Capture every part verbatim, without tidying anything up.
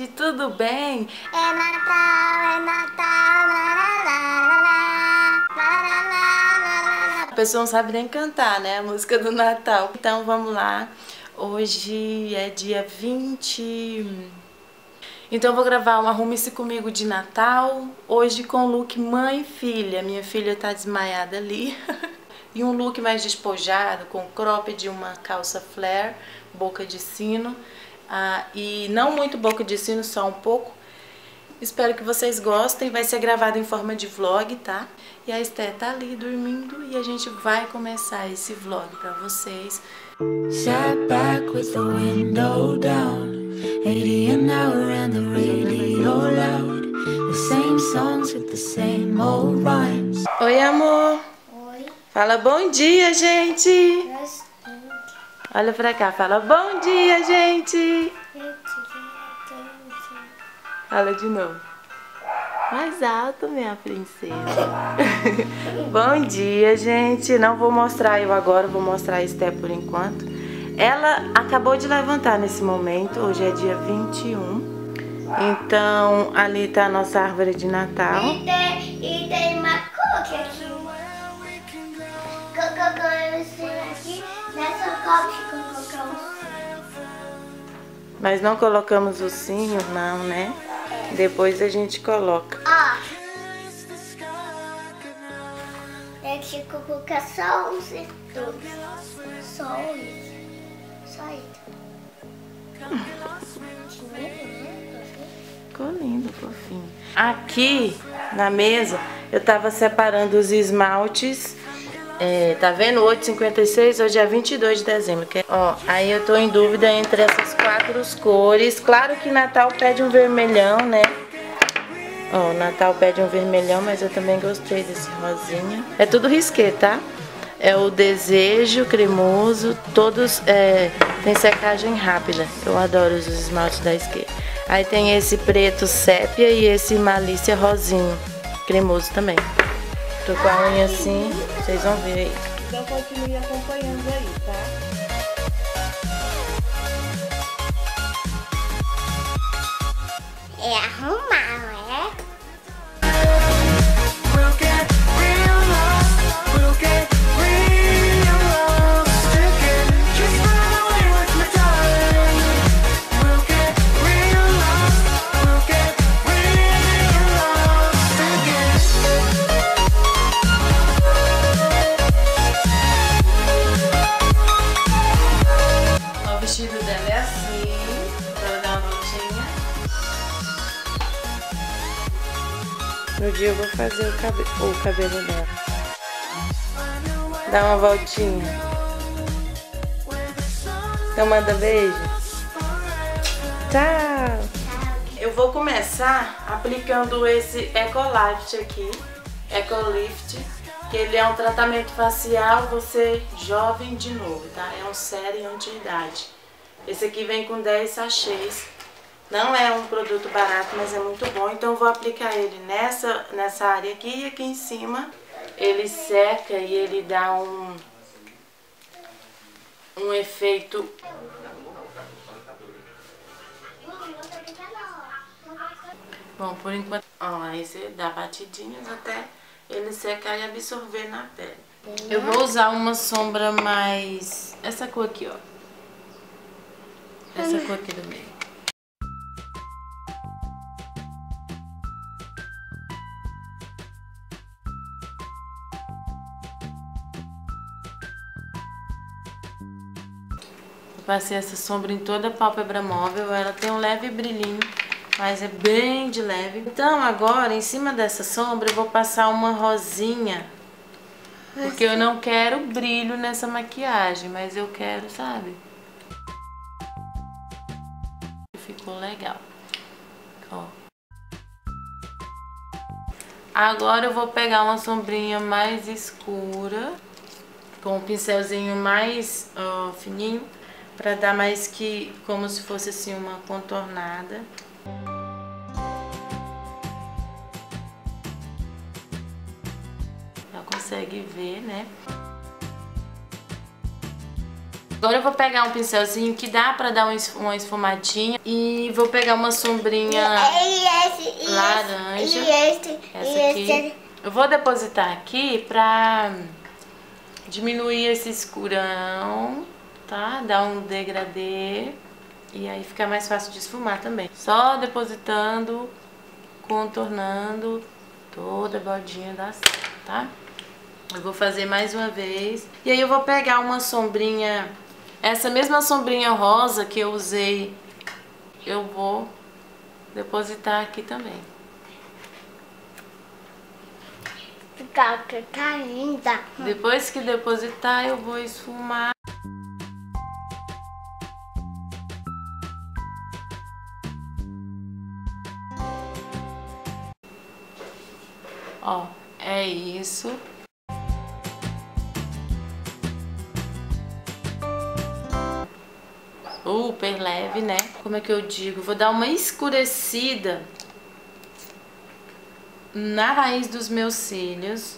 gente, tudo bem? É Natal, é Natal, lá, lá, lá, lá, lá, lá, lá, lá. A pessoa não sabe nem cantar, né? A música do Natal. Então vamos lá. Hoje é dia vinte. Então eu vou gravar um Arrume-se Comigo de Natal. Hoje com look mãe e filha. Minha filha tá desmaiada ali. E um look mais despojado, com cropped, uma calça flare, boca de sino. Ah, e não muito boca de sino, só um pouco. Espero que vocês gostem. Vai ser gravado em forma de vlog, tá? E a Esté tá ali dormindo e a gente vai começar esse vlog pra vocês. Sat back with the window down, eighty an hour and the radio loud, the same songs with the same old rhymes. Oi, amor. Oi, Fala bom dia, gente. gostei. Olha pra cá, fala bom dia, gente. Fala de novo. Mais alto, minha princesa. Bom dia, gente. Não vou mostrar eu agora, vou mostrar a Esté por enquanto. Ela acabou de levantar nesse momento. Hoje é dia vinte e um. Então, ali tá a nossa árvore de Natal. E tem, e tem uma cookie aqui. Colocou esse aqui nessa cookie que colocamos. Mas não colocamos o ursinho, não, né? Depois a gente coloca. Ó. É que colocar só os dois. Só isso. Só isso. Ficou lindo, fofinho. Aqui na mesa eu tava separando os esmaltes. É, tá vendo? oito e cinquenta e seis, hoje é vinte e dois de dezembro. Que é, ó, aí eu tô em dúvida entre essas quatro cores. Claro que Natal pede um vermelhão, né? Ó, Natal pede um vermelhão, mas eu também gostei desse rosinha. É tudo risqué, tá? É o Desejo cremoso, todos é, tem secagem rápida. Eu adoro os esmaltes da Esquer. Aí tem esse preto sépia e esse malícia rosinho, cremoso também. Tô com a unha assim, vocês vão ver aí. Então continue acompanhando aí, tá? É arrumar, não é? We'll get real lost, we'll get real lost again. Just run away with my darling. We'll get real lost, we'll get real lost again. Ó, o vestido dela é assim, pra ela dar uma voltinha. No dia eu vou fazer o, cabe o cabelo dela. Dá uma voltinha. Então manda beijo. Tchau. Eu vou começar aplicando esse Ecolift aqui. Ecolift. Que ele é um tratamento facial, você jovem de novo, tá? É um sérum anti-idade. Esse aqui vem com dez sachês. Não é um produto barato, mas é muito bom. Então eu vou aplicar ele nessa, nessa área aqui e aqui em cima. Ele seca e ele dá um, um efeito... Bom, por enquanto... Ó, aí você dá batidinhas até ele secar e absorver na pele. Eu vou usar uma sombra mais... Essa cor aqui, ó. Essa cor aqui do meio. Passei essa sombra em toda a pálpebra móvel. Ela tem um leve brilhinho, mas é bem de leve. Então agora, em cima dessa sombra, eu vou passar uma rosinha. Porque eu não quero brilho nessa maquiagem, mas eu quero, sabe? Ficou legal. Ó. Agora eu vou pegar uma sombrinha mais escura, com um pincelzinho mais ó, fininho, pra dar mais que, como se fosse assim uma contornada. Já consegue ver, né? Agora eu vou pegar um pincelzinho que dá pra dar uma esfumadinha e vou pegar uma sombrinha E esse, e laranja. esse, e esse, Essa e aqui. esse. Eu vou depositar aqui pra diminuir esse escurão, tá? Dar um degradê e aí fica mais fácil de esfumar também. Só depositando, contornando toda a bordinha da cera, tá? Eu vou fazer mais uma vez. E aí eu vou pegar uma sombrinha, essa mesma sombrinha rosa que eu usei, eu vou depositar aqui também. Tá, tá linda. Depois que depositar, eu vou esfumar. Ó, é isso. Super leve, né? Como é que eu digo? Vou dar uma escurecida na raiz dos meus cílios.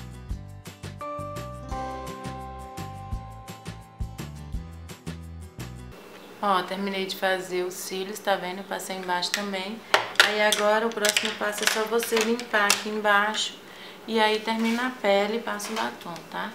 Ó, terminei de fazer os cílios, tá vendo? Eu passei embaixo também. Aí agora o próximo passo é só você limpar aqui embaixo. E aí termina a pele e passa o batom, tá?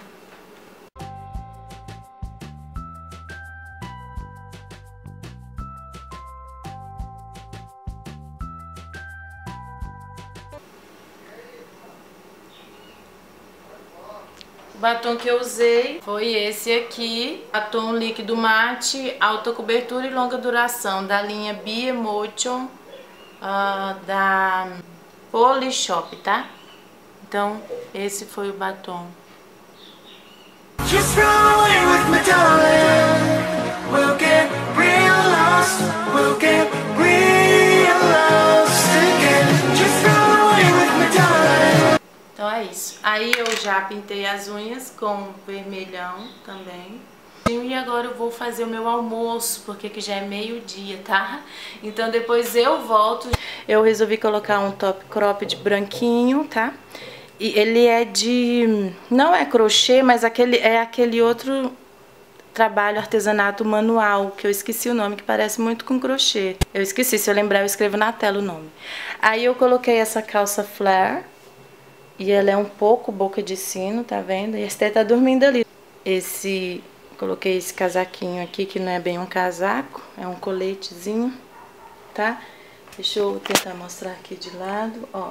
O batom que eu usei foi esse aqui, batom líquido mate, alta cobertura e longa duração, da linha Be Emotion, uh, da Polishop, tá? Então, esse foi o batom. Just run away with me, darling. We'll get real lost. We'll get real lost again. Just run away with me, darling. Então é isso. Aí eu já pintei as unhas com vermelhão também. E agora eu vou fazer o meu almoço, porque que já é meio-dia, tá? Então depois eu volto. Eu resolvi colocar um top cropped branquinho, tá? E ele é de... não é crochê, mas aquele, é aquele outro trabalho artesanato manual, que eu esqueci o nome, que parece muito com crochê. Eu esqueci, se eu lembrar eu escrevo na tela o nome. Aí eu coloquei essa calça flare, e ela é um pouco boca de sino, tá vendo? E a Esther tá dormindo ali. Esse... coloquei esse casaquinho aqui, que não é bem um casaco, é um coletezinho, tá? Deixa eu tentar mostrar aqui de lado, ó.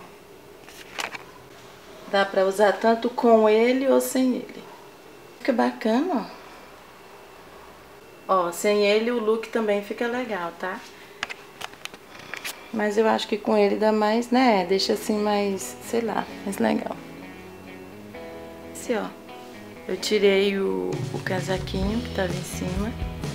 Dá pra usar tanto com ele ou sem ele. Fica bacana, ó. Ó, sem ele o look também fica legal, tá? Mas eu acho que com ele dá mais, né? Deixa assim mais, sei lá, mais legal. Esse, ó. Eu tirei o, o casaquinho que tava em cima.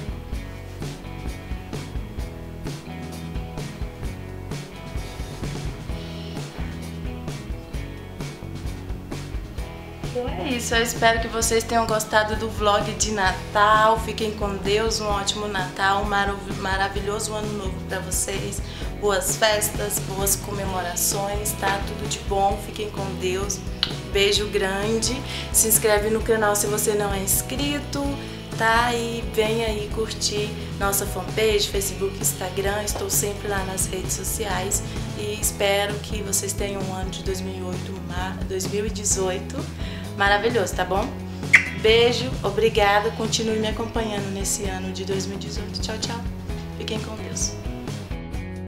Então é isso, eu espero que vocês tenham gostado do vlog de Natal. Fiquem com Deus, um ótimo Natal, um marav maravilhoso ano novo pra vocês. Boas festas, boas comemorações, tá? Tudo de bom, fiquem com Deus. Beijo grande, se inscreve no canal se você não é inscrito, tá? E vem aí curtir nossa fanpage, Facebook, Instagram, estou sempre lá nas redes sociais. E espero que vocês tenham um ano de dois mil e dezoito maravilhoso, tá bom? Beijo, obrigada, continue me acompanhando nesse ano de dois mil e dezoito. Tchau, tchau. Fiquem com Deus.